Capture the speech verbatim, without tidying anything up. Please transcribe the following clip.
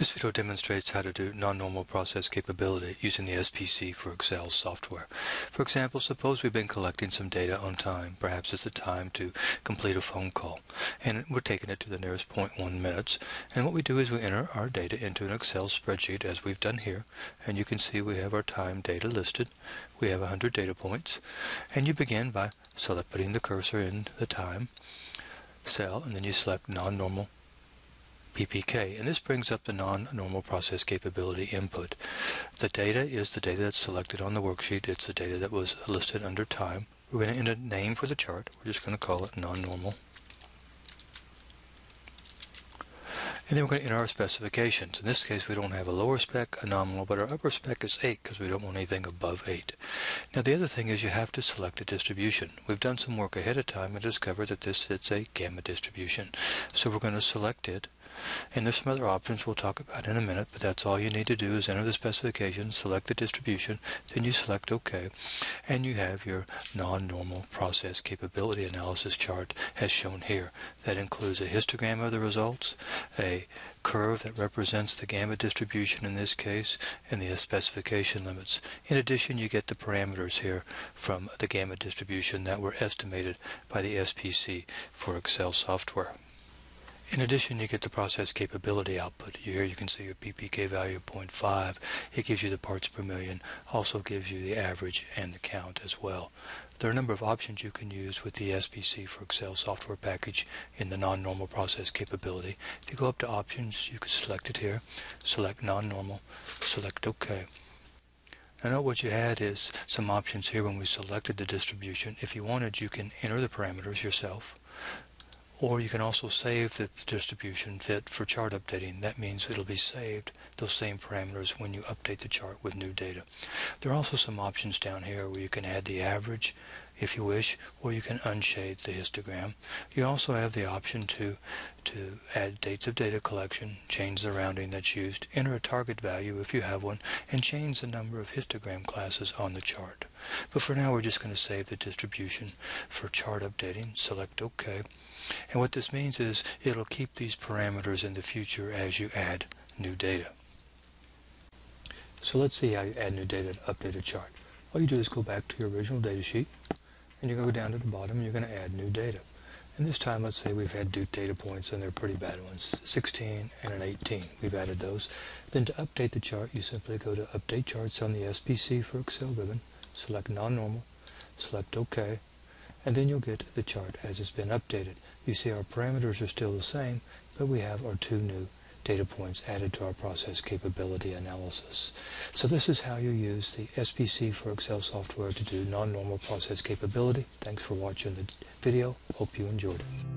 This video demonstrates how to do non-normal process capability using the S P C for Excel software. For example, suppose we've been collecting some data on time. Perhaps it's the time to complete a phone call, and we're taking it to the nearest zero point one minutes. And what we do is we enter our data into an Excel spreadsheet, as we've done here, and you can see we have our time data listed. We have one hundred data points, and you begin by select putting the cursor in the time cell, and then you select non-normal P P K, and this brings up the non-normal process capability input. The data is the data that's selected on the worksheet. It's the data that was listed under time. We're going to enter a name for the chart. We're just going to call it non-normal. And then we're going to enter our specifications. In this case, we don't have a lower spec, a nominal, but our upper spec is eight because we don't want anything above eight. Now the other thing is you have to select a distribution. We've done some work ahead of time and discovered that this fits a gamma distribution. So we're going to select it. And there's some other options we'll talk about in a minute, but that's all you need to do is enter the specification, select the distribution, then you select OK, and you have your non-normal process capability analysis chart as shown here. That includes a histogram of the results, a curve that represents the gamma distribution in this case, and the specification limits. In addition, you get the parameters here from the gamma distribution that were estimated by the S P C for Excel software. In addition, you get the process capability output. Here you can see your P P K value of zero point five. It gives you the parts per million, also gives you the average and the count as well. There are a number of options you can use with the S P C for Excel software package in the non-normal process capability. If you go up to options, you can select it here, select non-normal, select OK. Now note what you had is some options here when we selected the distribution. If you wanted, you can enter the parameters yourself. Or you can also save the distribution fit for chart updating. That means it'll be saved, those same parameters, when you update the chart with new data. There are also some options down here where you can add the average if you wish, or you can unshade the histogram. You also have the option to, to add dates of data collection, change the rounding that's used, enter a target value if you have one, and change the number of histogram classes on the chart. But for now, we're just going to save the distribution for chart updating, select OK. And what this means is it'll keep these parameters in the future as you add new data. So let's see how you add new data to update a chart. All you do is go back to your original data sheet, and you go down to the bottom and you're going to add new data. And this time, let's say we've had two data points, and they're pretty bad ones, sixteen and an eighteen. We've added those. Then to update the chart, you simply go to Update Charts on the S P C for Excel ribbon, select Non-Normal, select OK, and then you'll get the chart as it's been updated. You see our parameters are still the same, but we have our two new data points added to our process capability analysis. So this is how you use the S P C for Excel software to do non-normal process capability. Thanks for watching the video. Hope you enjoyed it.